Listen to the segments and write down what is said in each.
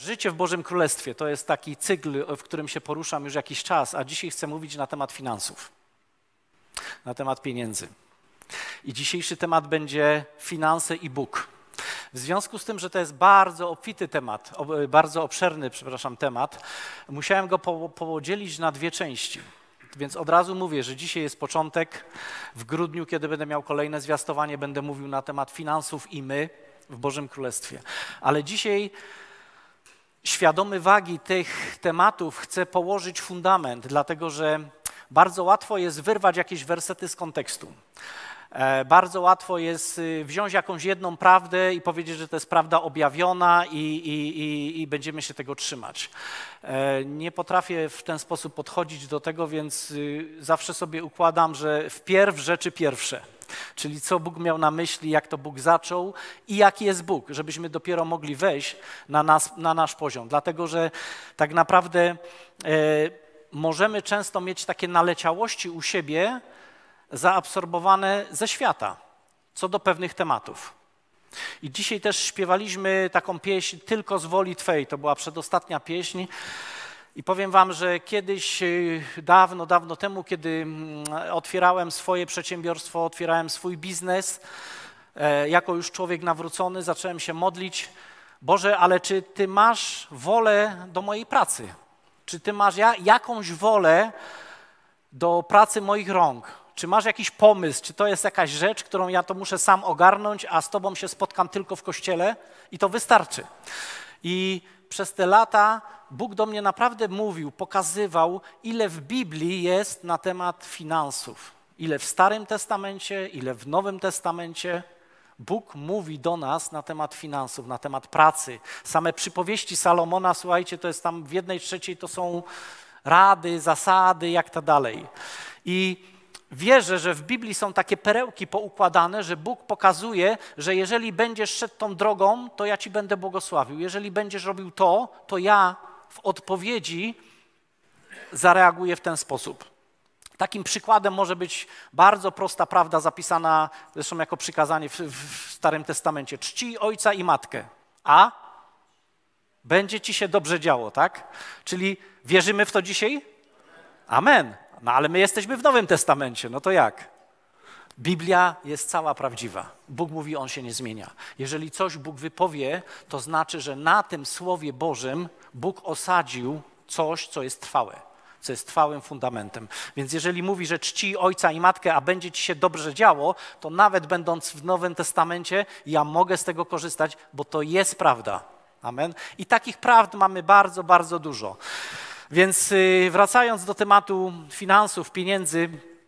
Życie w Bożym Królestwie to jest taki cykl, w którym się poruszam już jakiś czas, a dzisiaj chcę mówić na temat finansów, na temat pieniędzy. I dzisiejszy temat będzie finanse i Bóg. W związku z tym, że to jest bardzo obfity temat, bardzo obszerny, temat, musiałem go podzielić na dwie części. Więc od razu mówię, że dzisiaj jest początek. W grudniu, kiedy będę miał kolejne zwiastowanie, będę mówił na temat finansów i my w Bożym Królestwie. Ale dzisiaj, świadomy wagi tych tematów, chcę położyć fundament, dlatego że bardzo łatwo jest wyrwać jakieś wersety z kontekstu. Bardzo łatwo jest wziąć jakąś jedną prawdę i powiedzieć, że to jest prawda objawiona i będziemy się tego trzymać. Nie potrafię w ten sposób podchodzić do tego, więc zawsze sobie układam, że wpierw rzeczy pierwsze. Czyli co Bóg miał na myśli, jak to Bóg zaczął i jaki jest Bóg, żebyśmy dopiero mogli wejść na nasz poziom. Dlatego, że tak naprawdę możemy często mieć takie naleciałości u siebie, zaabsorbowane ze świata, co do pewnych tematów. I dzisiaj też śpiewaliśmy taką pieśń Tylko z woli Twej, to była przedostatnia pieśń. I powiem wam, że kiedyś, dawno temu, kiedy otwierałem swoje przedsiębiorstwo, otwierałem swój biznes, jako już człowiek nawrócony, zacząłem się modlić: Boże, ale czy Ty masz wolę do mojej pracy? Czy Ty masz jakąś wolę do pracy moich rąk? Czy masz jakiś pomysł, czy to jest jakaś rzecz, którą ja to muszę sam ogarnąć, a z Tobą się spotkam tylko w kościele i to wystarczy? I przez te lata Bóg do mnie naprawdę mówił, pokazywał, ile w Biblii jest na temat finansów. Ile w Starym Testamencie, ile w Nowym Testamencie. Bóg mówi do nas na temat finansów, na temat pracy. Same przypowieści Salomona, słuchajcie, to jest tam w 1/3 to są rady, zasady, jak to dalej. I wierzę, że w Biblii są takie perełki poukładane, że Bóg pokazuje, że jeżeli będziesz szedł tą drogą, to ja Ci będę błogosławił. Jeżeli będziesz robił to ja w odpowiedzi zareaguję w ten sposób. Takim przykładem może być bardzo prosta prawda zapisana zresztą jako przykazanie w Starym Testamencie. Czcij ojca i matkę, a będzie Ci się dobrze działo, tak? Czyli wierzymy w to dzisiaj? Amen. No ale my jesteśmy w Nowym Testamencie, no to jak? Biblia jest cała prawdziwa. Bóg mówi, On się nie zmienia. Jeżeli coś Bóg wypowie, to znaczy, że na tym Słowie Bożym Bóg osadził coś, co jest trwałe, co jest trwałym fundamentem. Więc jeżeli mówi, że czci ojca i matkę, a będzie Ci się dobrze działo, to nawet będąc w Nowym Testamencie, ja mogę z tego korzystać, bo to jest prawda. Amen. I takich prawd mamy bardzo, bardzo dużo. Więc wracając do tematu finansów, pieniędzy,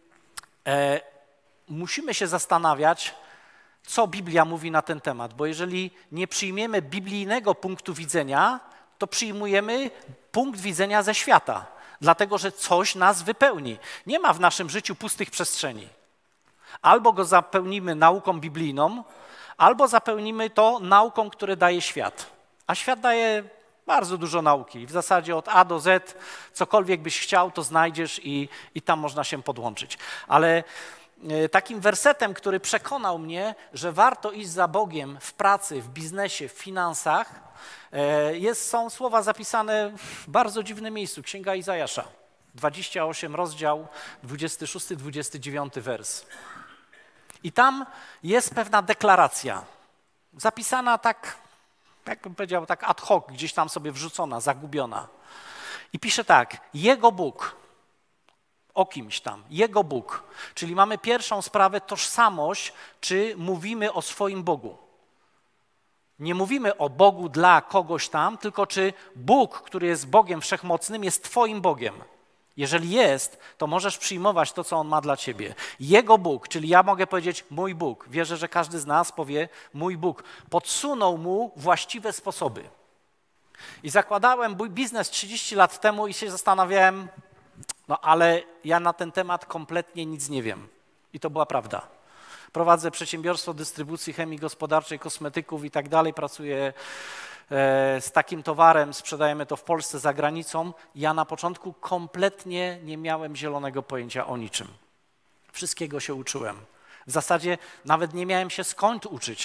musimy się zastanawiać, co Biblia mówi na ten temat, bo jeżeli nie przyjmiemy biblijnego punktu widzenia, to przyjmujemy punkt widzenia ze świata, dlatego że coś nas wypełni. Nie ma w naszym życiu pustych przestrzeni. Albo go zapełnimy nauką biblijną, albo zapełnimy to nauką, które daje świat. A świat daje bardzo dużo nauki. W zasadzie od A do Z, cokolwiek byś chciał, to znajdziesz i tam można się podłączyć. Ale takim wersetem, który przekonał mnie, że warto iść za Bogiem w pracy, w biznesie, w finansach, są słowa zapisane w bardzo dziwnym miejscu. Księga Izajasza, 28 rozdział, 26-29 wers. I tam jest pewna deklaracja, zapisana tak, jakbym powiedział, tak ad hoc, gdzieś tam sobie wrzucona, zagubiona. I pisze tak: Jego Bóg, o kimś tam, Jego Bóg. Czyli mamy pierwszą sprawę, tożsamość, czy mówimy o swoim Bogu. Nie mówimy o Bogu dla kogoś tam, tylko czy Bóg, który jest Bogiem wszechmocnym, jest Twoim Bogiem. Jeżeli jest, to możesz przyjmować to, co On ma dla ciebie. Jego Bóg, czyli ja mogę powiedzieć mój Bóg. Wierzę, że każdy z nas powie mój Bóg. Podsunął mu właściwe sposoby. I zakładałem mój biznes 30 lat temu i się zastanawiałem, no ale ja na ten temat kompletnie nic nie wiem. I to była prawda. Prowadzę przedsiębiorstwo dystrybucji chemii gospodarczej, kosmetyków i tak dalej. Pracuję z takim towarem, sprzedajemy to w Polsce, za granicą. Ja na początku kompletnie nie miałem zielonego pojęcia o niczym. Wszystkiego się uczyłem. W zasadzie nawet nie miałem się skąd uczyć,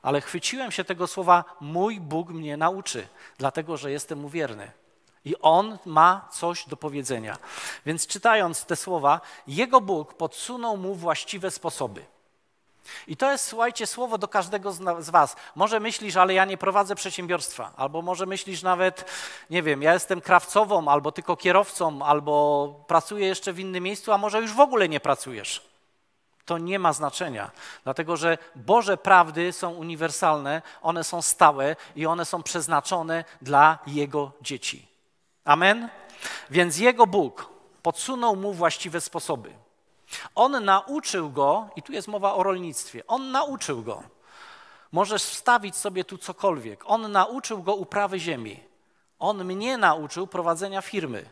ale chwyciłem się tego słowa, mój Bóg mnie nauczy, dlatego że jestem mu wierny. I On ma coś do powiedzenia. Więc czytając te słowa, Jego Bóg podsunął mu właściwe sposoby. I to jest, słuchajcie, słowo do każdego z was. Może myślisz, ale ja nie prowadzę przedsiębiorstwa. Albo może myślisz nawet, nie wiem, ja jestem krawcową, albo tylko kierowcą, albo pracuję jeszcze w innym miejscu, a może już w ogóle nie pracujesz. To nie ma znaczenia, dlatego że Boże prawdy są uniwersalne, one są stałe i one są przeznaczone dla Jego dzieci. Amen? Więc Jego Bóg podsunął mu właściwe sposoby. On nauczył go, i tu jest mowa o rolnictwie, on nauczył go. Możesz wstawić sobie tu cokolwiek. On nauczył go uprawy ziemi. On mnie nauczył prowadzenia firmy.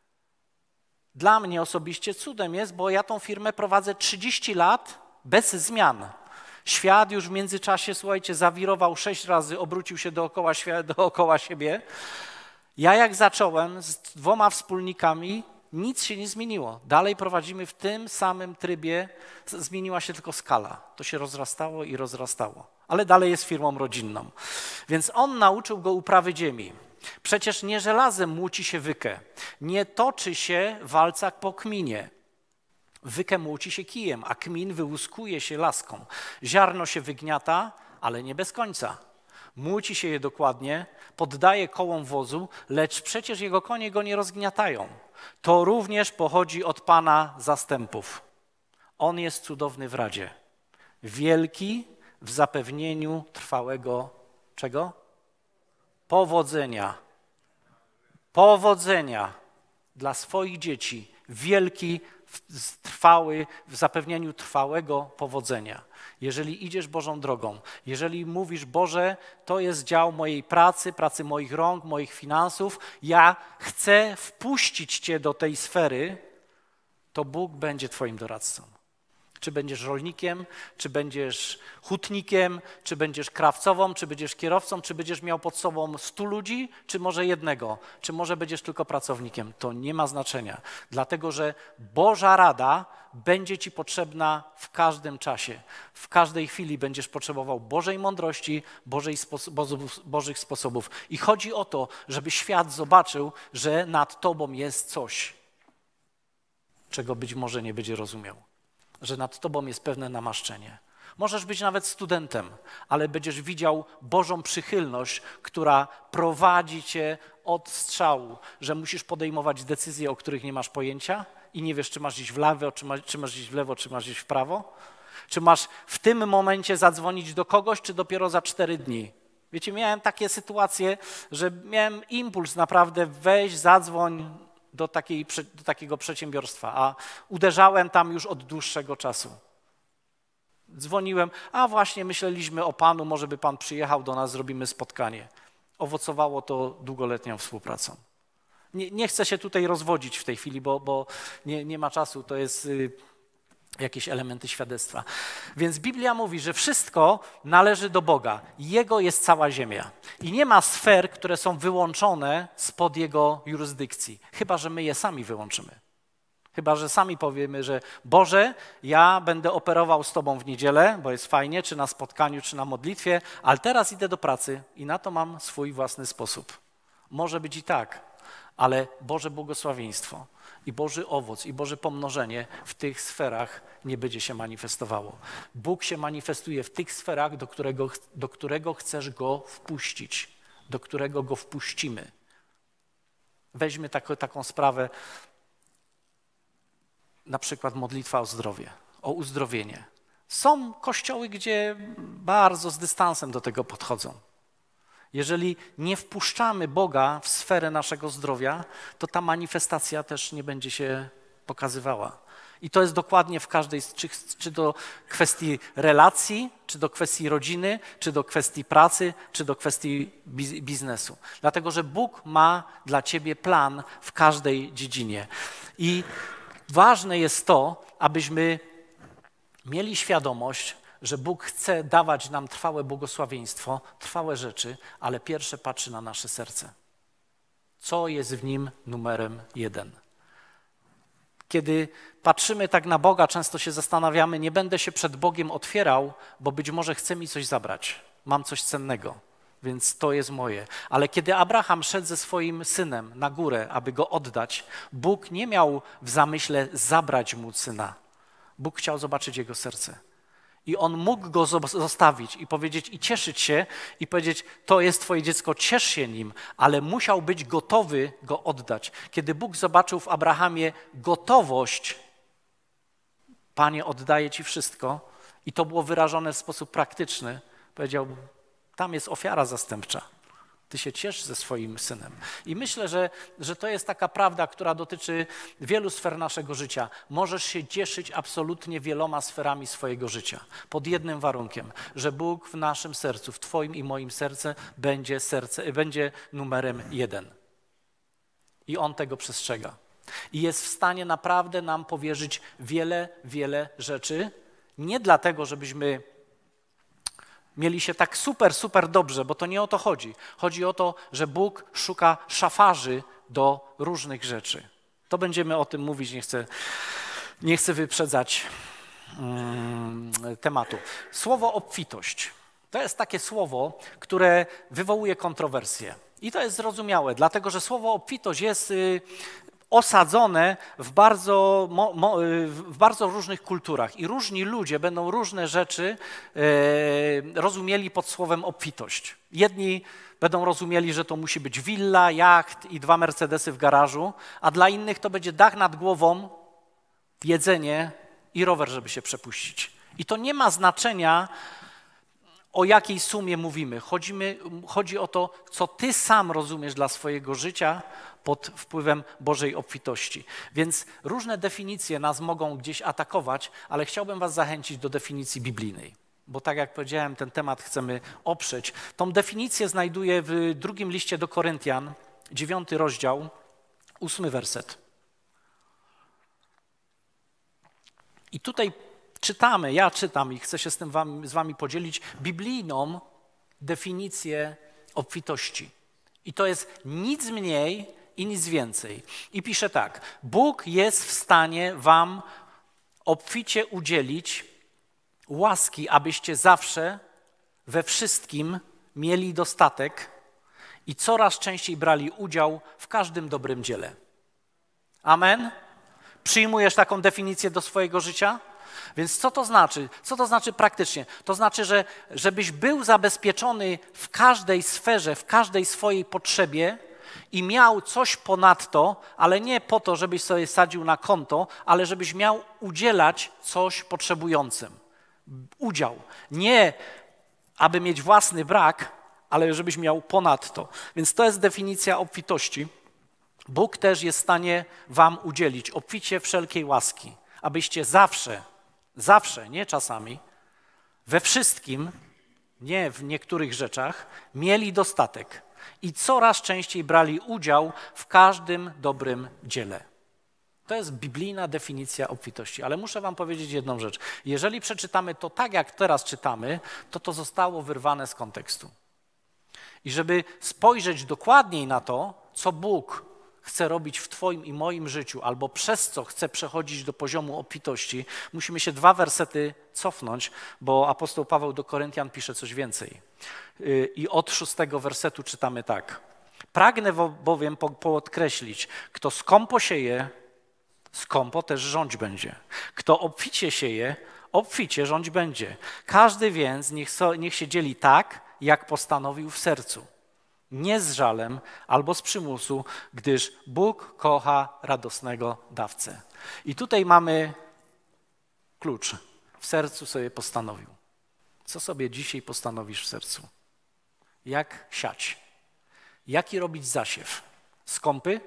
Dla mnie osobiście cudem jest, bo ja tą firmę prowadzę 30 lat bez zmian. Świat już w międzyczasie, słuchajcie, zawirował 6 razy, obrócił się dookoła siebie. Ja jak zacząłem z 2 wspólnikami, nic się nie zmieniło. Dalej prowadzimy w tym samym trybie, zmieniła się tylko skala. To się rozrastało i rozrastało, ale dalej jest firmą rodzinną. Więc on nauczył go uprawy ziemi. Przecież nie żelazem młóci się wykę, nie toczy się walca po kminie. Wykę młóci się kijem, a kmin wyłuskuje się laską. Ziarno się wygniata, ale nie bez końca. Młóci się je dokładnie, poddaje kołom wozu, lecz przecież jego konie go nie rozgniatają. To również pochodzi od Pana zastępów. On jest cudowny w radzie, wielki w zapewnieniu trwałego czego? Powodzenia. Powodzenia dla swoich dzieci, wielki, trwały w zapewnieniu trwałego powodzenia. Jeżeli idziesz Bożą drogą, jeżeli mówisz, Boże, to jest dział mojej pracy, pracy moich rąk, moich finansów, ja chcę wpuścić Cię do tej sfery, to Bóg będzie Twoim doradcą. Czy będziesz rolnikiem, czy będziesz hutnikiem, czy będziesz krawcową, czy będziesz kierowcą, czy będziesz miał pod sobą 100 ludzi, czy może jednego, czy może będziesz tylko pracownikiem. To nie ma znaczenia, dlatego że Boża rada będzie Ci potrzebna w każdym czasie. W każdej chwili będziesz potrzebował Bożej mądrości, Bożych sposobów. I chodzi o to, żeby świat zobaczył, że nad Tobą jest coś, czego być może nie będzie rozumiał. Że nad Tobą jest pewne namaszczenie. Możesz być nawet studentem, ale będziesz widział Bożą przychylność, która prowadzi Cię od strzału, że musisz podejmować decyzje, o których nie masz pojęcia i nie wiesz, czy masz iść w lewo, czy masz iść w lewo, czy masz iść w prawo. Czy masz w tym momencie zadzwonić do kogoś, czy dopiero za 4 dni. Wiecie, miałem takie sytuacje, że miałem impuls naprawdę wejść, zadzwoń do takiego przedsiębiorstwa, a uderzałem tam już od dłuższego czasu. Dzwoniłem, a właśnie myśleliśmy o Panu, może by Pan przyjechał do nas, zrobimy spotkanie. Owocowało to długoletnią współpracą. Nie chcę się tutaj rozwodzić w tej chwili, bo nie ma czasu, to jest jakieś elementy świadectwa. Więc Biblia mówi, że wszystko należy do Boga. Jego jest cała ziemia. I nie ma sfer, które są wyłączone spod Jego jurysdykcji. Chyba że my je sami wyłączymy. Chyba że sami powiemy, że Boże, ja będę operował z Tobą w niedzielę, bo jest fajnie, czy na spotkaniu, czy na modlitwie, ale teraz idę do pracy i na to mam swój własny sposób. Może być i tak, ale Boże błogosławieństwo i Boży owoc, i Boże pomnożenie w tych sferach nie będzie się manifestowało. Bóg się manifestuje w tych sferach, do którego chcesz Go wpuścić, do którego Go wpuścimy. Weźmy taką sprawę, na przykład modlitwa o zdrowie, o uzdrowienie. Są kościoły, gdzie bardzo z dystansem do tego podchodzą. Jeżeli nie wpuszczamy Boga w sferę naszego zdrowia, to ta manifestacja też nie będzie się pokazywała. I to jest dokładnie w każdej, czy do kwestii relacji, czy do kwestii rodziny, czy do kwestii pracy, czy do kwestii biznesu. Dlatego, że Bóg ma dla ciebie plan w każdej dziedzinie. I ważne jest to, abyśmy mieli świadomość, że Bóg chce dawać nam trwałe błogosławieństwo, trwałe rzeczy, ale pierwsze patrzy na nasze serce. Co jest w nim numerem 1? Kiedy patrzymy tak na Boga, często się zastanawiamy, nie będę się przed Bogiem otwierał, bo być może chce mi coś zabrać. mam coś cennego, więc to jest moje. Ale kiedy Abraham szedł ze swoim synem na górę, aby go oddać, Bóg nie miał w zamyśle zabrać mu syna. Bóg chciał zobaczyć jego serce. I on mógł go zostawić i powiedzieć, i cieszyć się, i powiedzieć, to jest twoje dziecko, ciesz się nim, ale musiał być gotowy go oddać. Kiedy Bóg zobaczył w Abrahamie gotowość, Panie, oddaję ci wszystko, i to było wyrażone w sposób praktyczny, powiedział, tam jest ofiara zastępcza. Ty się ciesz ze swoim synem. I myślę, że to jest taka prawda, która dotyczy wielu sfer naszego życia. Możesz się cieszyć absolutnie wieloma sferami swojego życia. Pod jednym warunkiem, że Bóg w naszym sercu, w twoim i moim sercu będzie numerem 1. I On tego przestrzega. I jest w stanie naprawdę nam powierzyć wiele, wiele rzeczy. Nie dlatego, żebyśmy mieli się tak super dobrze, bo to nie o to chodzi. Chodzi o to, że Bóg szuka szafarzy do różnych rzeczy. To będziemy o tym mówić, nie chcę wyprzedzać tematu. Słowo obfitość. To jest takie słowo, które wywołuje kontrowersje. I to jest zrozumiałe, dlatego że słowo obfitość jest osadzone w bardzo różnych kulturach i różni ludzie będą różne rzeczy rozumieli pod słowem obfitość. Jedni będą rozumieli, że to musi być willa, jacht i 2 Mercedesy w garażu, a dla innych to będzie dach nad głową, jedzenie i rower, żeby się przepuścić. I to nie ma znaczenia, o jakiej sumie mówimy. Chodzi o to, co ty sam rozumiesz dla swojego życia pod wpływem Bożej obfitości. Więc różne definicje nas mogą gdzieś atakować, ale chciałbym was zachęcić do definicji biblijnej. Bo tak jak powiedziałem, ten temat chcemy oprzeć. Tą definicję znajduję w 2 liście do Koryntian, 9 rozdział, 8 werset. I tutaj ja czytam i chcę się z wami podzielić biblijną definicję obfitości. I to jest nic mniej i nic więcej. I pisze tak, Bóg jest w stanie wam obficie udzielić łaski, abyście zawsze we wszystkim mieli dostatek i coraz częściej brali udział w każdym dobrym dziele. Amen? Przyjmujesz taką definicję do swojego życia? Więc co to znaczy? Co to znaczy praktycznie? To znaczy, żebyś był zabezpieczony w każdej sferze, w każdej swojej potrzebie i miał coś ponadto, ale nie po to, żebyś sobie sadził na konto, ale żebyś miał udzielać coś potrzebującym. Udział. Nie aby mieć własny brak, ale żebyś miał ponadto. Więc to jest definicja obfitości. Bóg też jest w stanie wam udzielić obficie wszelkiej łaski, abyście zawsze, nie czasami, we wszystkim, nie w niektórych rzeczach, mieli dostatek i coraz częściej brali udział w każdym dobrym dziele. To jest biblijna definicja obfitości, ale muszę wam powiedzieć jedną rzecz. Jeżeli przeczytamy to tak, jak teraz czytamy, to zostało wyrwane z kontekstu. I żeby spojrzeć dokładniej na to, co Bóg chce robić w twoim i moim życiu, albo przez co chce przechodzić do poziomu obfitości, musimy się 2 wersety cofnąć, bo apostoł Paweł do Koryntian pisze coś więcej. I od 6 wersetu czytamy tak. Pragnę bowiem podkreślić, kto skąpo sieje, skąpo też rządź będzie. Kto obficie sieje, obficie rządź będzie. Każdy więc niech się dzieli tak, jak postanowił w sercu. Nie z żalem albo z przymusu, gdyż Bóg kocha radosnego dawcę. I tutaj mamy klucz. W sercu sobie postanowił. Co sobie dzisiaj postanowisz w sercu? Jak siać? Jaki robić zasiew? Skąpy?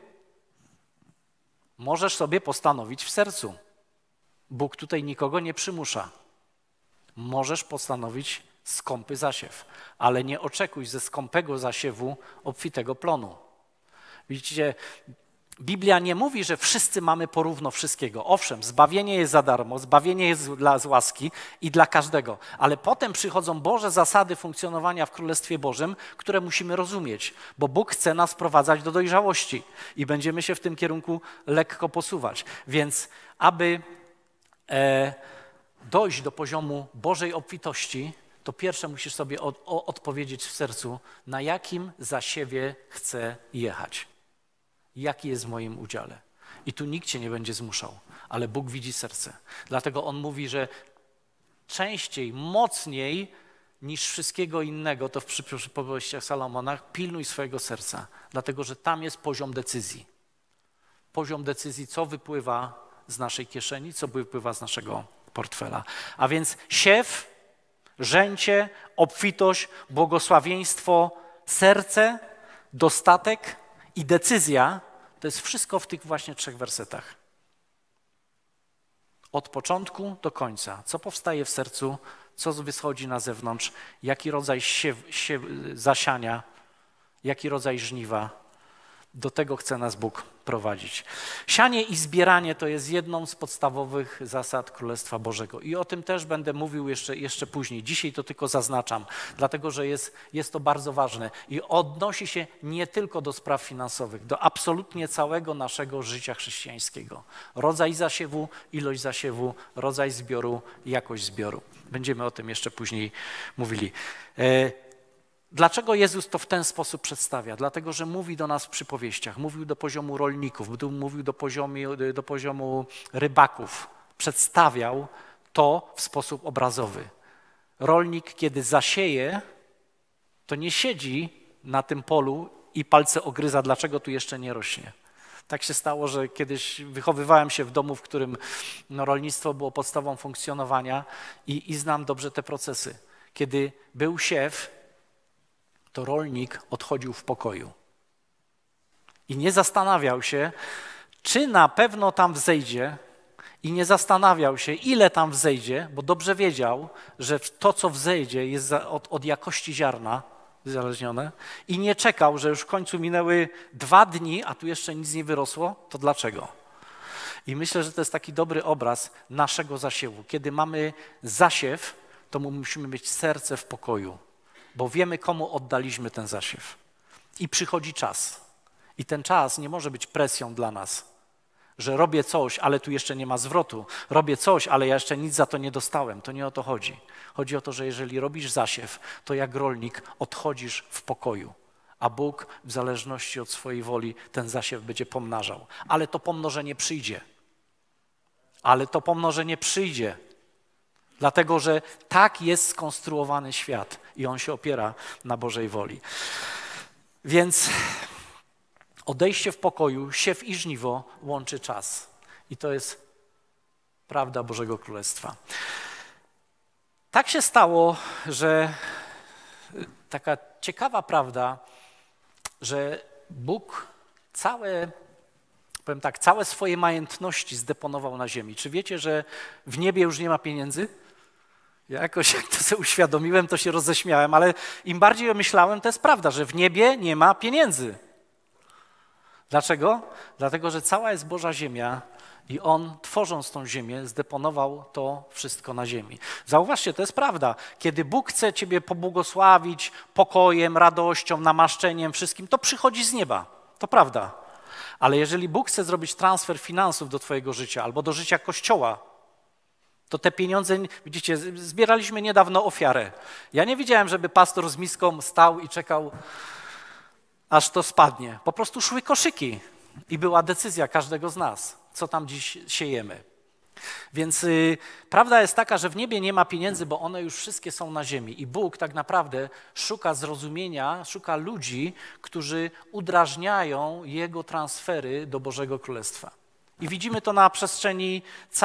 Możesz sobie postanowić w sercu. Bóg tutaj nikogo nie przymusza. Możesz postanowić skąpy zasiew, ale nie oczekuj ze skąpego zasiewu obfitego plonu. Widzicie, Biblia nie mówi, że wszyscy mamy porówno wszystkiego. Owszem, zbawienie jest za darmo, zbawienie jest z łaski i dla każdego, ale potem przychodzą Boże zasady funkcjonowania w Królestwie Bożym, które musimy rozumieć, bo Bóg chce nas prowadzać do dojrzałości i będziemy się w tym kierunku lekko posuwać. Więc aby dojść do poziomu Bożej obfitości, to pierwsze musisz sobie odpowiedzieć w sercu, na jakim zasiewie chcę jechać. Jaki jest w moim udziale. I tu nikt cię nie będzie zmuszał, ale Bóg widzi serce. Dlatego On mówi, że częściej, mocniej niż wszystkiego innego, to w przypowieściach Salomona, pilnuj swojego serca, dlatego że tam jest poziom decyzji. Poziom decyzji, co wypływa z naszej kieszeni, co wypływa z naszego portfela. A więc siew, żęcie, obfitość, błogosławieństwo, serce, dostatek i decyzja, to jest wszystko w tych właśnie 3 wersetach. Od początku do końca. Co powstaje w sercu, co wychodzi na zewnątrz, jaki rodzaj zasiania, jaki rodzaj żniwa. Do tego chce nas Bóg prowadzić. Sianie i zbieranie to jest jedną z podstawowych zasad Królestwa Bożego. I o tym też będę mówił jeszcze później. Dzisiaj to tylko zaznaczam, dlatego że jest to bardzo ważne i odnosi się nie tylko do spraw finansowych, do absolutnie całego naszego życia chrześcijańskiego. Rodzaj zasiewu, ilość zasiewu, rodzaj zbioru, jakość zbioru. Będziemy o tym jeszcze później mówili. Dlaczego Jezus to w ten sposób przedstawia? Dlatego, że mówi do nas w przypowieściach, mówił do poziomu rolników, mówił do poziomu rybaków. Przedstawiał to w sposób obrazowy. Rolnik, kiedy zasieje, to nie siedzi na tym polu i palce ogryza, dlaczego tu jeszcze nie rośnie. Tak się stało, że kiedyś wychowywałem się w domu, w którym rolnictwo było podstawą funkcjonowania i znam dobrze te procesy. Kiedy był siew, to rolnik odchodził w pokoju i nie zastanawiał się, czy na pewno tam wzejdzie i nie zastanawiał się, ile tam wzejdzie, bo dobrze wiedział, że to, co wzejdzie, jest od jakości ziarna uzależnione i nie czekał, że już w końcu minęły 2 dni, a tu jeszcze nic nie wyrosło, to dlaczego? I myślę, że to jest taki dobry obraz naszego zasiewu. Kiedy mamy zasiew, to musimy mieć serce w pokoju, bo wiemy, komu oddaliśmy ten zasiew. I przychodzi czas. I ten czas nie może być presją dla nas, że robię coś, ale tu jeszcze nie ma zwrotu. Robię coś, ale ja jeszcze nic za to nie dostałem. To nie o to chodzi. Chodzi o to, że jeżeli robisz zasiew, to jak rolnik odchodzisz w pokoju, a Bóg w zależności od swojej woli ten zasiew będzie pomnażał. Ale to pomnożenie przyjdzie. Dlatego, że tak jest skonstruowany świat i on się opiera na Bożej woli. Więc odejście w pokoju, siew i żniwo łączy czas. I to jest prawda Bożego Królestwa. Tak się stało, że taka ciekawa prawda, że Bóg całe swoje majątności zdeponował na ziemi. Czy wiecie, że w niebie już nie ma pieniędzy? Ja jakoś, jak to sobie uświadomiłem, to się roześmiałem, ale im bardziej myślałem, to jest prawda, że w niebie nie ma pieniędzy. Dlaczego? Dlatego, że cała jest Boża ziemia i On, tworząc tą ziemię, zdeponował to wszystko na ziemi. Zauważcie, to jest prawda. Kiedy Bóg chce ciebie pobłogosławić pokojem, radością, namaszczeniem, wszystkim, to przychodzi z nieba. To prawda. Ale jeżeli Bóg chce zrobić transfer finansów do twojego życia albo do życia Kościoła, to te pieniądze, widzicie, zbieraliśmy niedawno ofiarę. Ja nie widziałem, żeby pastor z miską stał i czekał, aż to spadnie. Po prostu szły koszyki i była decyzja każdego z nas, co tam dziś siejemy. Więc prawda jest taka, że w niebie nie ma pieniędzy, bo one już wszystkie są na ziemi. I Bóg tak naprawdę szuka zrozumienia, szuka ludzi, którzy udrażniają Jego transfery do Bożego Królestwa. I widzimy to na przestrzeni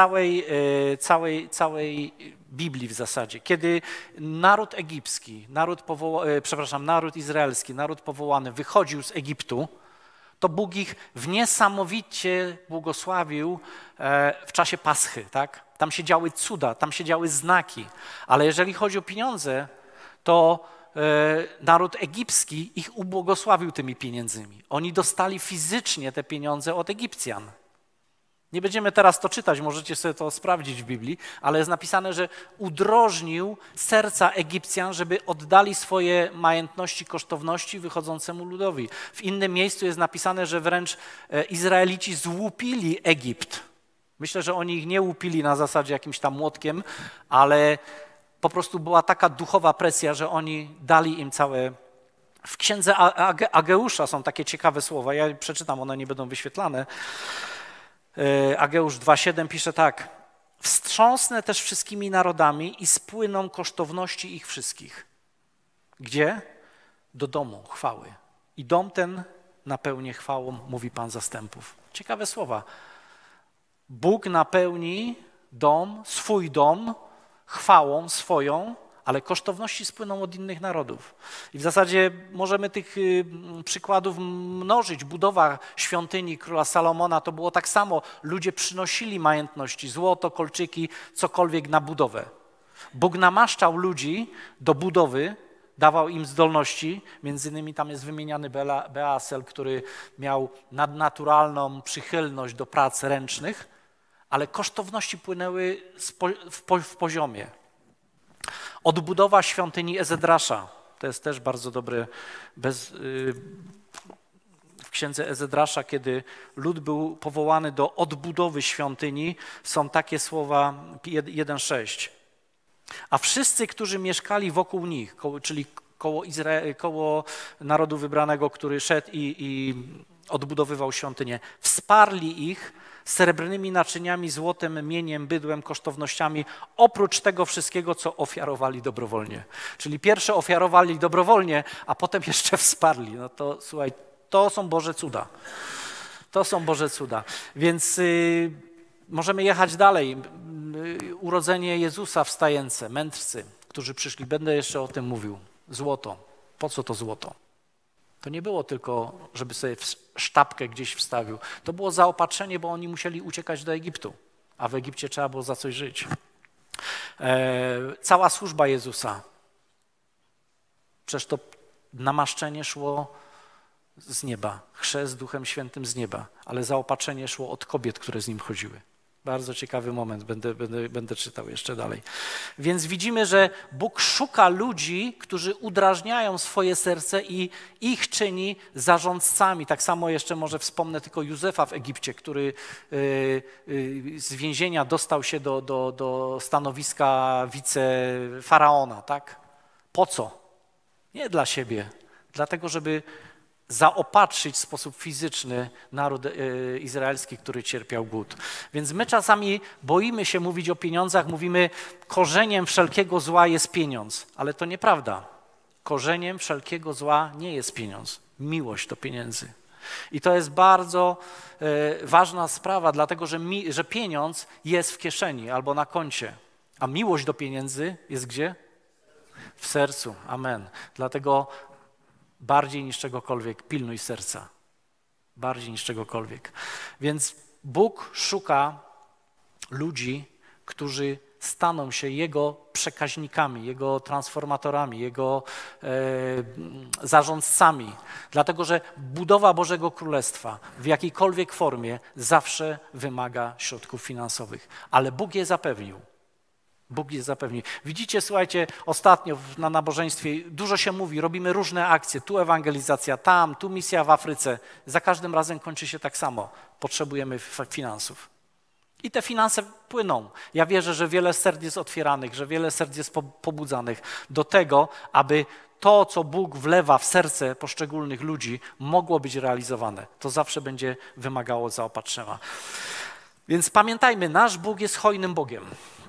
całej Biblii w zasadzie. Kiedy naród egipski, naród izraelski, naród powołany wychodził z Egiptu, to Bóg ich w niesamowicie błogosławił w czasie Paschy. Tak? Tam się działy cuda, tam się działy znaki. Ale jeżeli chodzi o pieniądze, to naród egipski ich ubłogosławił tymi pieniędzmi. Oni dostali fizycznie te pieniądze od Egipcjan. Nie będziemy teraz to czytać, możecie sobie to sprawdzić w Biblii, ale jest napisane, że udrożnił serca Egipcjan, żeby oddali swoje majątności, kosztowności wychodzącemu ludowi. W innym miejscu jest napisane, że wręcz Izraelici złupili Egipt. Myślę, że oni ich nie łupili na zasadzie jakimś tam młotkiem, ale po prostu była taka duchowa presja, że oni dali im całe... W księdze Ageusza są takie ciekawe słowa, ja przeczytam, one nie będą wyświetlane. Ageusz 2,7 pisze tak: wstrząsnę też wszystkimi narodami i spłyną kosztowności ich wszystkich. Gdzie? Do domu chwały. I dom ten napełnię chwałą, mówi Pan zastępów. Ciekawe słowa. Bóg napełni swój dom chwałą swoją, ale kosztowności spłyną od innych narodów. I w zasadzie możemy tych przykładów mnożyć. Budowa świątyni króla Salomona to było tak samo. Ludzie przynosili majątności, złoto, kolczyki, cokolwiek na budowę. Bóg namaszczał ludzi do budowy, dawał im zdolności. Między innymi tam jest wymieniany Beasel, który miał nadnaturalną przychylność do prac ręcznych, ale kosztowności płynęły w poziomie. Odbudowa świątyni Ezedrasza, to jest też bardzo dobre, w księdze Ezedrasza, kiedy lud był powołany do odbudowy świątyni, są takie słowa 1:6. A wszyscy, którzy mieszkali wokół nich, czyli koło narodu wybranego, który szedł i odbudowywał świątynię, wsparli ich srebrnymi naczyniami, złotem, mieniem, bydłem, kosztownościami, oprócz tego wszystkiego, co ofiarowali dobrowolnie. Czyli pierwsze ofiarowali dobrowolnie, a potem jeszcze wsparli. No to słuchaj, to są Boże cuda. To są Boże cuda. Więc możemy jechać dalej. Urodzenie Jezusa wstające, mędrcy, którzy przyszli. Będę jeszcze o tym mówił. Złoto. Po co to złoto? To nie było tylko, żeby sobie sztabkę gdzieś wstawił. To było zaopatrzenie, bo oni musieli uciekać do Egiptu, a w Egipcie trzeba było za coś żyć. Cała służba Jezusa. Przecież to namaszczenie szło z nieba, chrzest Duchem Świętym z nieba, ale zaopatrzenie szło od kobiet, które z nim chodziły. Bardzo ciekawy moment, będę czytał jeszcze dalej. Więc widzimy, że Bóg szuka ludzi, którzy udrażniają swoje serce i ich czyni zarządcami. Tak samo jeszcze może wspomnę tylko Józefa w Egipcie, który z więzienia dostał się do stanowiska wicefaraona. Tak? Po co? Nie dla siebie, dlatego żeby zaopatrzyć w sposób fizyczny naród izraelski, który cierpiał głód. Więc my czasami boimy się mówić o pieniądzach, mówimy, korzeniem wszelkiego zła jest pieniądz, ale to nieprawda. Korzeniem wszelkiego zła nie jest pieniądz, miłość do pieniędzy. I to jest bardzo ważna sprawa, dlatego że pieniądz jest w kieszeni albo na koncie, a miłość do pieniędzy jest gdzie? W sercu. Amen. Dlatego bardziej niż czegokolwiek pilnuj serca. Bardziej niż czegokolwiek. Więc Bóg szuka ludzi, którzy staną się Jego przekaźnikami, Jego transformatorami, Jego zarządcami. Dlatego, że budowa Bożego Królestwa w jakiejkolwiek formie zawsze wymaga środków finansowych. Ale Bóg je zapewnił. Bóg je zapewni. Widzicie, słuchajcie, ostatnio na nabożeństwie dużo się mówi, robimy różne akcje, tu ewangelizacja, tam, tu misja w Afryce. Za każdym razem kończy się tak samo. Potrzebujemy finansów. I te finanse płyną. Ja wierzę, że wiele serc jest otwieranych, że wiele serc jest pobudzanych do tego, aby to, co Bóg wlewa w serce poszczególnych ludzi, mogło być realizowane. To zawsze będzie wymagało zaopatrzenia. Więc pamiętajmy, nasz Bóg jest hojnym Bogiem.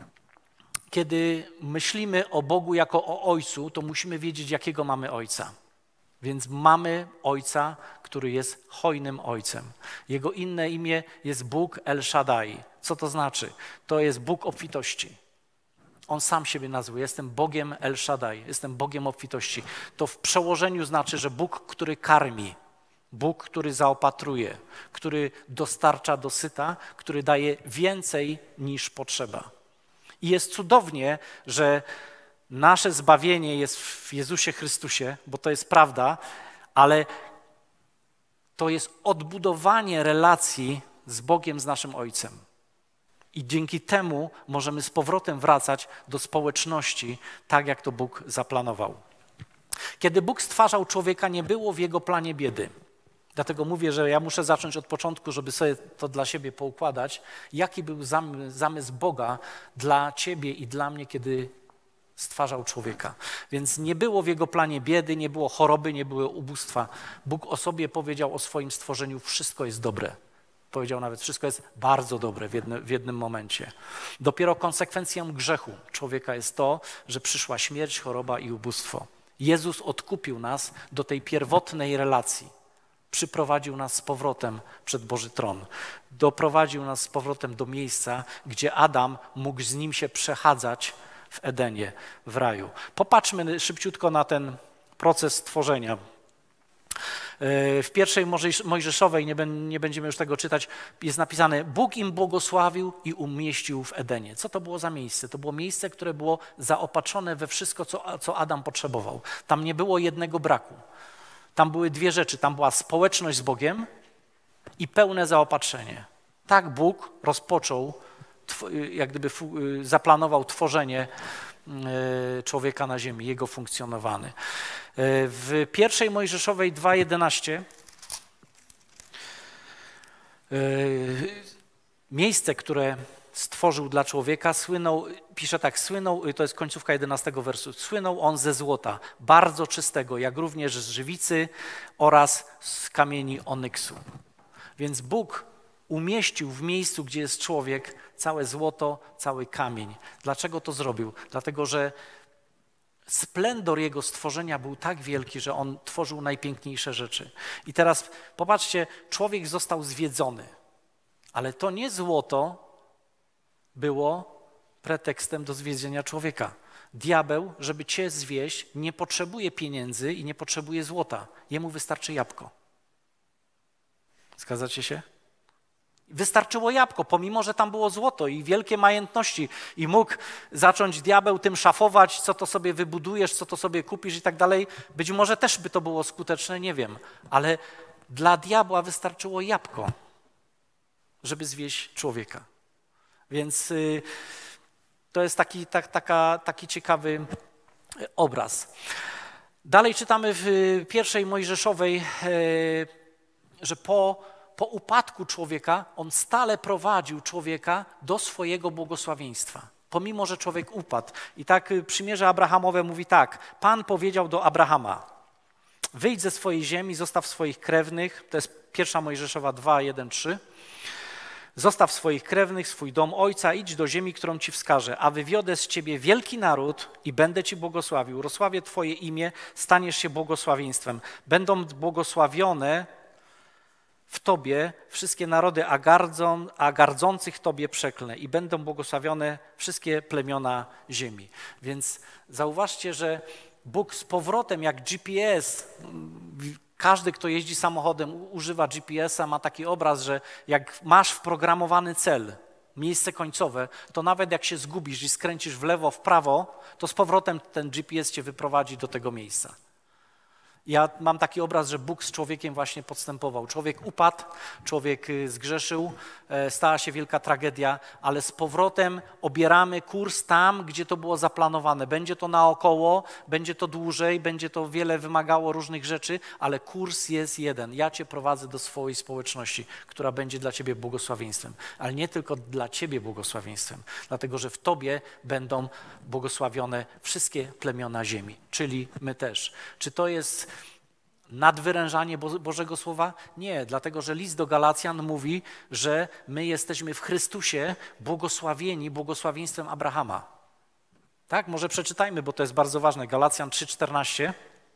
Kiedy myślimy o Bogu jako o Ojcu, to musimy wiedzieć, jakiego mamy Ojca. Więc mamy Ojca, który jest hojnym Ojcem. Jego inne imię jest Bóg El Shaddai. Co to znaczy? To jest Bóg obfitości. On sam siebie nazwał. Jestem Bogiem El Shaddai, jestem Bogiem obfitości. To w przełożeniu znaczy, że Bóg, który karmi, Bóg, który zaopatruje, który dostarcza dosyta, który daje więcej niż potrzeba. I jest cudownie, że nasze zbawienie jest w Jezusie Chrystusie, bo to jest prawda, ale to jest odbudowanie relacji z Bogiem, z naszym Ojcem. I dzięki temu możemy z powrotem wracać do społeczności, tak jak to Bóg zaplanował. Kiedy Bóg stwarzał człowieka, nie było w jego planie biedy. Dlatego mówię, że ja muszę zacząć od początku, żeby sobie to dla siebie poukładać. Jaki był zamysł Boga dla ciebie i dla mnie, kiedy Stwarzał człowieka. Więc nie było w jego planie biedy, nie było choroby, nie było ubóstwa. Bóg o sobie powiedział, o swoim stworzeniu, wszystko jest dobre. Powiedział nawet, wszystko jest bardzo dobre w jednym momencie. Dopiero konsekwencją grzechu człowieka jest to, że przyszła śmierć, choroba i ubóstwo. Jezus odkupił nas do tej pierwotnej relacji. Przyprowadził nas z powrotem przed Boży tron. Doprowadził nas z powrotem do miejsca, gdzie Adam mógł z nim się przechadzać w Edenie, w raju. Popatrzmy szybciutko na ten proces tworzenia. W pierwszej Mojżeszowej, nie będziemy już tego czytać, jest napisane: Bóg im błogosławił i umieścił w Edenie. Co to było za miejsce? To było miejsce, które było zaopatrzone we wszystko, co Adam potrzebował. Tam nie było jednego braku. Tam były dwie rzeczy. Tam była społeczność z Bogiem i pełne zaopatrzenie. Tak Bóg rozpoczął, jak gdyby zaplanował tworzenie człowieka na ziemi, jego funkcjonowanie. W pierwszej Mojżeszowej 2:11 miejsce, które stworzył dla człowieka, pisze tak, to jest końcówka 11 wersu, słynął on ze złota, bardzo czystego, jak również z żywicy oraz z kamieni onyksu. Więc Bóg umieścił w miejscu, gdzie jest człowiek, całe złoto, cały kamień. Dlaczego to zrobił? Dlatego, że splendor jego stworzenia był tak wielki, że on tworzył najpiękniejsze rzeczy. I teraz popatrzcie, człowiek został zwiedzony, ale to nie złoto było pretekstem do zwiedzenia człowieka. Diabeł, żeby cię zwieść, nie potrzebuje pieniędzy i nie potrzebuje złota. Jemu wystarczy jabłko. Zgadzacie się? Wystarczyło jabłko, pomimo że tam było złoto i wielkie majątności i mógł zacząć diabeł tym szafować, co to sobie wybudujesz, co to sobie kupisz i tak dalej. Być może też by to było skuteczne, nie wiem, ale dla diabła wystarczyło jabłko, żeby zwieść człowieka. Więc to jest taki ciekawy obraz. Dalej czytamy w pierwszej Mojżeszowej, że po upadku człowieka on stale prowadził człowieka do swojego błogosławieństwa, pomimo że człowiek upadł. I tak przymierze Abrahamowe mówi tak: Pan powiedział do Abrahama: wyjdź ze swojej ziemi, zostaw swoich krewnych, to jest pierwsza Mojżeszowa 2:1-3. Zostaw swoich krewnych, swój dom ojca, idź do ziemi, którą ci wskażę, a wywiodę z ciebie wielki naród i będę ci błogosławił. Rozsławię twoje imię, staniesz się błogosławieństwem. Będą błogosławione w tobie wszystkie narody, a gardzących tobie przeklnę i będą błogosławione wszystkie plemiona ziemi. Więc zauważcie, że Bóg z powrotem, jak GPS, każdy, kto jeździ samochodem, używa GPS-a, ma taki obraz, że jak masz wprogramowany cel, miejsce końcowe, to nawet jak się zgubisz i skręcisz w lewo, w prawo, to z powrotem ten GPS cię wyprowadzi do tego miejsca. Ja mam taki obraz, że Bóg z człowiekiem właśnie postępował. Człowiek upadł, człowiek zgrzeszył, stała się wielka tragedia, ale z powrotem obieramy kurs tam, gdzie to było zaplanowane. Będzie to naokoło, będzie to dłużej, będzie to wiele wymagało różnych rzeczy, ale kurs jest jeden. Ja cię prowadzę do swojej społeczności, która będzie dla ciebie błogosławieństwem. Ale nie tylko dla ciebie błogosławieństwem, dlatego że w tobie będą błogosławione wszystkie plemiona ziemi, czyli my też. Czy to jest nadwyrężanie Bożego Słowa? Nie, dlatego że list do Galacjan mówi, że my jesteśmy w Chrystusie błogosławieni błogosławieństwem Abrahama. Tak, może przeczytajmy, bo to jest bardzo ważne. Galacjan 3:14.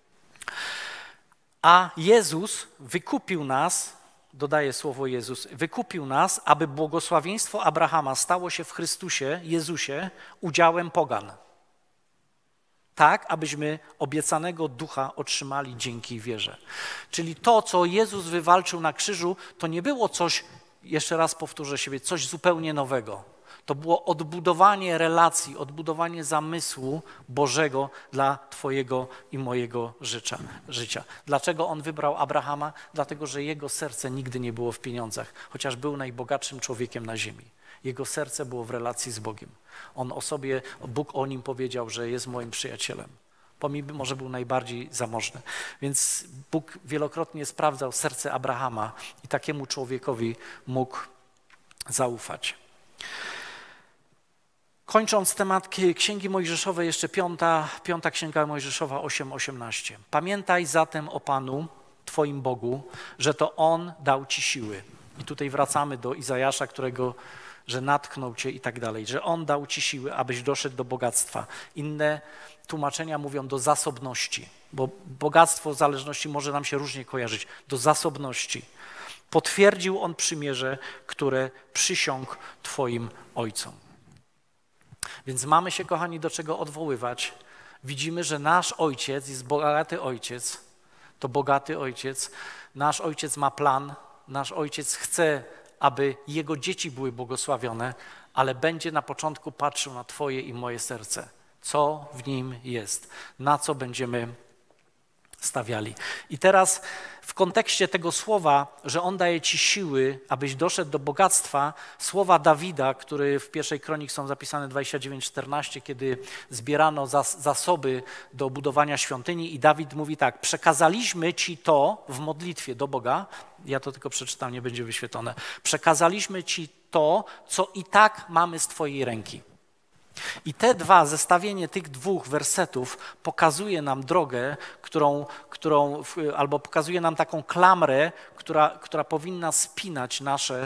A Jezus wykupił nas, dodaje słowo Jezus, wykupił nas, aby błogosławieństwo Abrahama stało się w Chrystusie, Jezusie, udziałem pogan. Tak, abyśmy obiecanego ducha otrzymali dzięki wierze. Czyli to, co Jezus wywalczył na krzyżu, to nie było coś, jeszcze raz powtórzę siebie, coś zupełnie nowego. To było odbudowanie relacji, odbudowanie zamysłu Bożego dla twojego i mojego życia. Dlaczego on wybrał Abrahama? Dlatego, że jego serce nigdy nie było w pieniądzach, chociaż był najbogatszym człowiekiem na ziemi. Jego serce było w relacji z Bogiem. Bóg o nim powiedział, że jest moim przyjacielem. Pomimo, że był najbardziej zamożny. Więc Bóg wielokrotnie sprawdzał serce Abrahama i takiemu człowiekowi mógł zaufać. Kończąc temat Księgi Mojżeszowej, jeszcze piąta Księga Mojżeszowa 8:18. Pamiętaj zatem o Panu, Twoim Bogu, że to On dał ci siły. I tutaj wracamy do Izajasza, że natknął cię i tak dalej, że On dał ci siły, abyś doszedł do bogactwa. Inne tłumaczenia mówią do zasobności, bo bogactwo w zależności może nam się różnie kojarzyć, do zasobności. Potwierdził On przymierze, które przysiągł Twoim ojcom. Więc mamy się, kochani, do czego odwoływać. Widzimy, że nasz ojciec jest bogaty ojciec, to bogaty ojciec. Nasz ojciec ma plan, nasz ojciec chce, aby jego dzieci były błogosławione, ale będzie na początku patrzył na Twoje i moje serce. Co w nim jest, na co będziemy stawiali. I teraz w kontekście tego słowa, że On daje ci siły, abyś doszedł do bogactwa, słowa Dawida, które w pierwszej Kronik są zapisane 29:14, kiedy zbierano zasoby do budowania świątyni i Dawid mówi tak, przekazaliśmy ci to w modlitwie do Boga, ja to tylko przeczytam, nie będzie wyświetlone, przekazaliśmy ci to, co i tak mamy z Twojej ręki. I zestawienie tych dwóch wersetów pokazuje nam drogę, albo pokazuje nam taką klamrę, która powinna spinać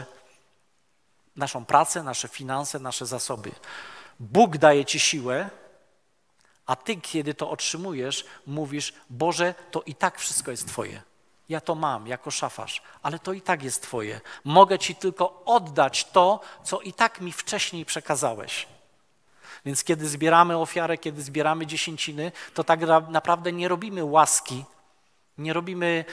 naszą pracę, nasze finanse, nasze zasoby. Bóg daje ci siłę, a ty, kiedy to otrzymujesz, mówisz, Boże, to i tak wszystko jest Twoje. Ja to mam jako szafarz, ale to i tak jest Twoje. Mogę Ci tylko oddać to, co i tak mi wcześniej przekazałeś. Więc kiedy zbieramy ofiarę, kiedy zbieramy dziesięciny, to tak naprawdę nie robimy łaski, nie robimy,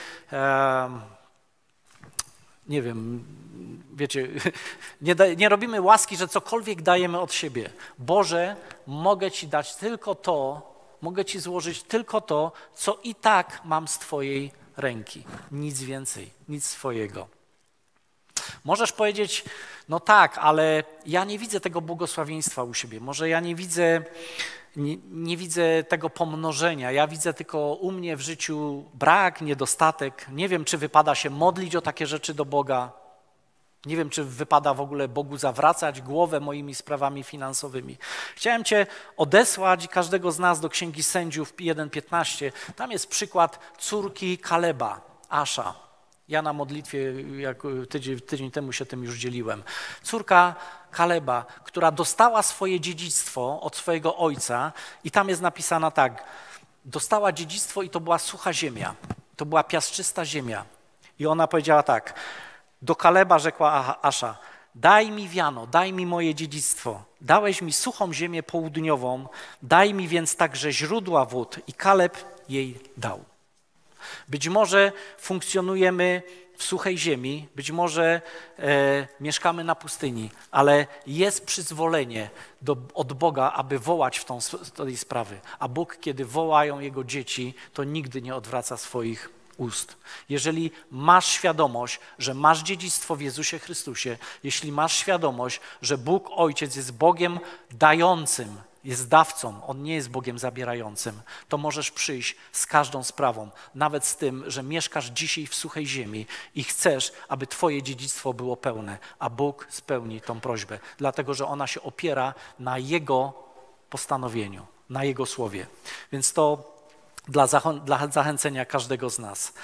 nie wiem, wiecie, nie robimy łaski, że cokolwiek dajemy od siebie. Boże, mogę Ci dać tylko to, mogę Ci złożyć tylko to, co i tak mam z Twojej ręki. Nic więcej, nic swojego. Możesz powiedzieć, no tak, ale ja nie widzę tego błogosławieństwa u siebie. Może ja nie widzę tego pomnożenia. Ja widzę tylko u mnie w życiu brak, niedostatek. Nie wiem, czy wypada się modlić o takie rzeczy do Boga. Nie wiem, czy wypada w ogóle Bogu zawracać głowę moimi sprawami finansowymi. Chciałem Cię odesłać, każdego z nas, do Księgi Sędziów 1:15. Tam jest przykład córki Kaleba, Asza. Ja na modlitwie, jak tydzień temu się tym już dzieliłem. Córka Kaleba, która dostała swoje dziedzictwo od swojego ojca i tam jest napisana tak, dostała dziedzictwo i to była sucha ziemia, to była piaszczysta ziemia. I ona powiedziała tak, do Kaleba rzekła Asza, daj mi wiano, daj mi moje dziedzictwo, dałeś mi suchą ziemię południową, daj mi więc także źródła wód i Kaleb jej dał. Być może funkcjonujemy w suchej ziemi, być może mieszkamy na pustyni, ale jest przyzwolenie od Boga, aby wołać w tej sprawy. A Bóg, kiedy wołają Jego dzieci, to nigdy nie odwraca swoich ust. Jeżeli masz świadomość, że masz dziedzictwo w Jezusie Chrystusie, jeśli masz świadomość, że Bóg Ojciec jest Bogiem dającym, jest dawcą, On nie jest Bogiem zabierającym, to możesz przyjść z każdą sprawą, nawet z tym, że mieszkasz dzisiaj w suchej ziemi i chcesz, aby Twoje dziedzictwo było pełne, a Bóg spełni tą prośbę, dlatego że ona się opiera na Jego postanowieniu, na Jego słowie. Więc to dla zachęcenia każdego z nas.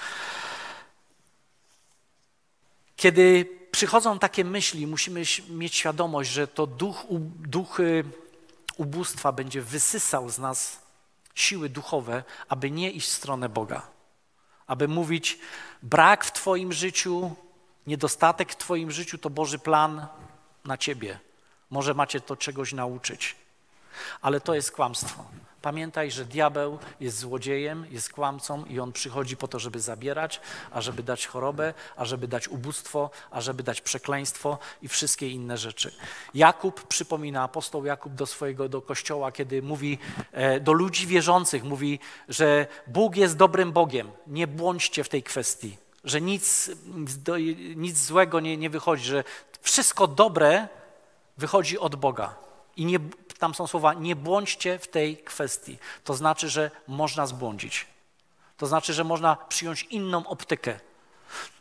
Kiedy przychodzą takie myśli, musimy mieć świadomość, że to duch ubóstwa będzie wysysał z nas siły duchowe, aby nie iść w stronę Boga. Aby mówić, brak w Twoim życiu, niedostatek w Twoim życiu to Boży plan na Ciebie. Może macie to czegoś nauczyć. Ale to jest kłamstwo. Pamiętaj, że diabeł jest złodziejem, jest kłamcą i on przychodzi po to, żeby zabierać, ażeby dać chorobę, ażeby dać ubóstwo, ażeby dać przekleństwo i wszystkie inne rzeczy. Jakub przypomina, apostoł Jakub do kościoła, kiedy mówi do ludzi wierzących, mówi, że Bóg jest dobrym Bogiem, nie błądźcie w tej kwestii, że nic złego nie wychodzi, że wszystko dobre wychodzi od Boga. I tam są słowa, nie błądźcie w tej kwestii. To znaczy, że można zbłądzić. To znaczy, że można przyjąć inną optykę.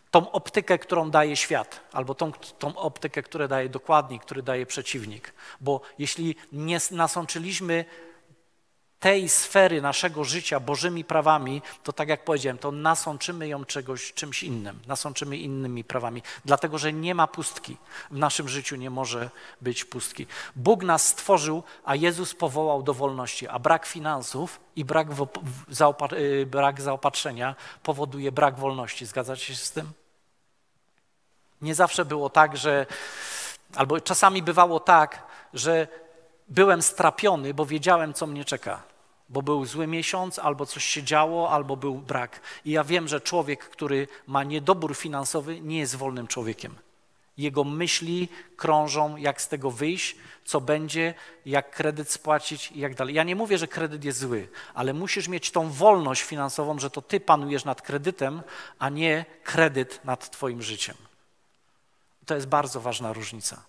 tą optykę, którą daje świat, albo tą optykę, którą daje dokładnik, który daje przeciwnik. Bo jeśli nie nasączyliśmy tej sfery naszego życia Bożymi prawami, to tak jak powiedziałem, to nasączymy ją czymś innym, nasączymy innymi prawami, dlatego że nie ma pustki. W naszym życiu nie może być pustki. Bóg nas stworzył, a Jezus powołał do wolności, a brak finansów i brak zaopatrzenia powoduje brak wolności. Zgadzacie się z tym? Nie zawsze było tak, albo czasami bywało tak, że byłem strapiony, bo wiedziałem, co mnie czeka. Bo był zły miesiąc, albo coś się działo, albo był brak. I ja wiem, że człowiek, który ma niedobór finansowy, nie jest wolnym człowiekiem. Jego myśli krążą, jak z tego wyjść, co będzie, jak kredyt spłacić i jak dalej. Ja nie mówię, że kredyt jest zły, ale musisz mieć tą wolność finansową, że to ty panujesz nad kredytem, a nie kredyt nad twoim życiem. To jest bardzo ważna różnica.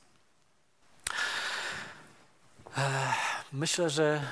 Myślę, że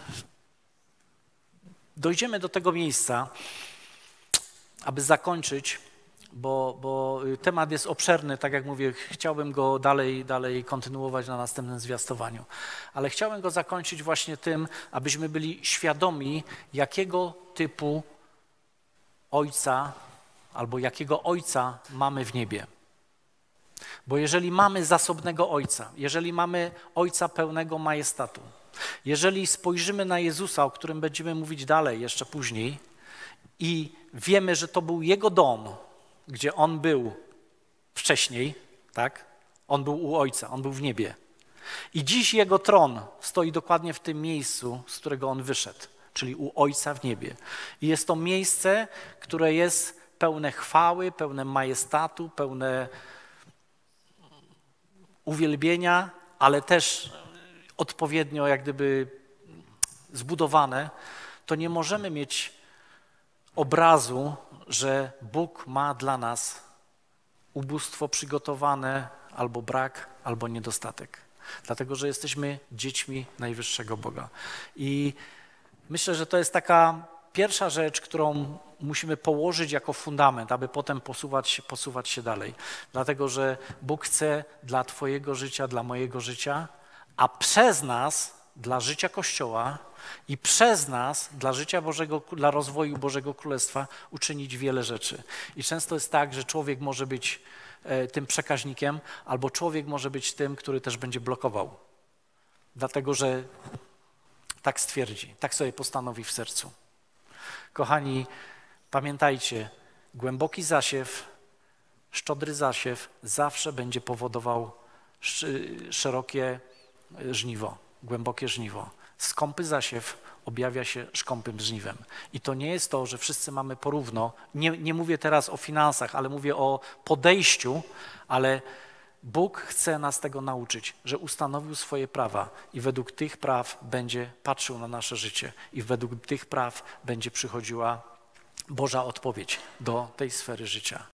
dojdziemy do tego miejsca, aby zakończyć, bo temat jest obszerny, tak jak mówię, chciałbym go dalej kontynuować na następnym zwiastowaniu. Ale chciałem go zakończyć właśnie tym, abyśmy byli świadomi, jakiego typu Ojca albo jakiego Ojca mamy w niebie. Bo jeżeli mamy zasobnego Ojca, jeżeli mamy Ojca pełnego majestatu, jeżeli spojrzymy na Jezusa, o którym będziemy mówić dalej, jeszcze później, i wiemy, że to był Jego dom, gdzie On był wcześniej, tak? On był u Ojca, On był w niebie. I dziś Jego tron stoi dokładnie w tym miejscu, z którego On wyszedł, czyli u Ojca w niebie. I jest to miejsce, które jest pełne chwały, pełne majestatu, pełne uwielbienia, ale też odpowiednio jak gdyby zbudowane, to nie możemy mieć obrazu, że Bóg ma dla nas ubóstwo przygotowane, albo brak, albo niedostatek. Dlatego, że jesteśmy dziećmi najwyższego Boga. I myślę, że to jest taka pierwsza rzecz, którą musimy położyć jako fundament, aby potem posuwać się dalej. Dlatego, że Bóg chce dla twojego życia, dla mojego życia, a przez nas dla życia Kościoła i przez nas dla życia Bożego, dla rozwoju Bożego Królestwa uczynić wiele rzeczy. I często jest tak, że człowiek może być tym przekaźnikiem, albo człowiek może być tym, który też będzie blokował. Dlatego, że tak stwierdzi, tak sobie postanowi w sercu. Kochani, pamiętajcie, głęboki zasiew, szczodry zasiew zawsze będzie powodował szerokie żniwo, głębokie żniwo. Skąpy zasiew objawia się szkąpym żniwem. I to nie jest to, że wszyscy mamy porówno. Nie mówię teraz o finansach, ale mówię o podejściu, ale Bóg chce nas tego nauczyć, że ustanowił swoje prawa i według tych praw będzie patrzył na nasze życie i według tych praw będzie przychodziła Boża odpowiedź do tej sfery życia.